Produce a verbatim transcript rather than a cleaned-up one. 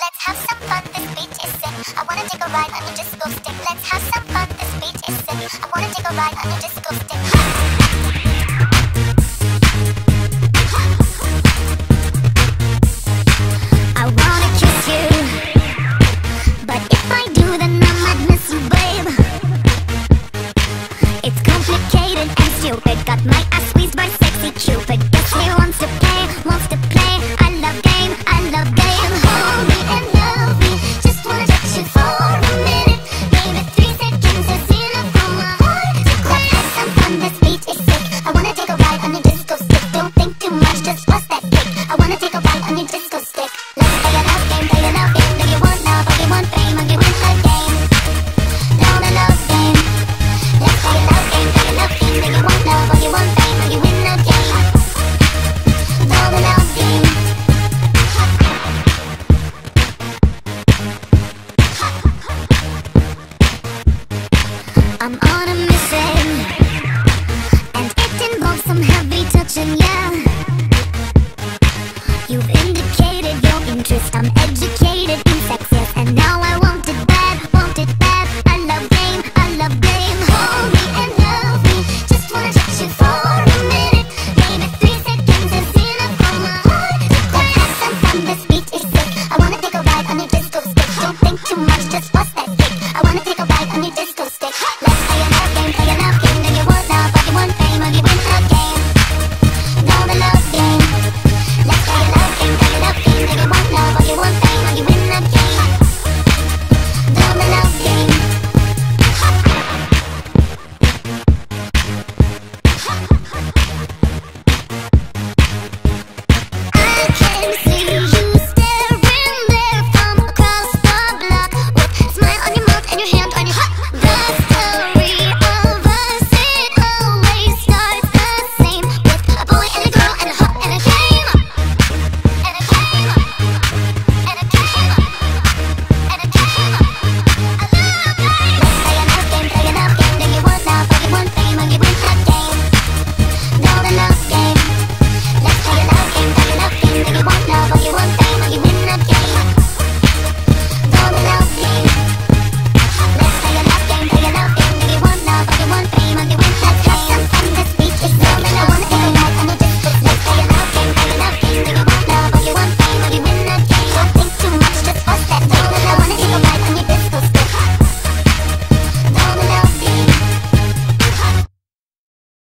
Let's have some fun, this beat is sick. I wanna take a ride on your disco stick. Let's have some fun, this beat is sick. I wanna take a ride on your disco stick.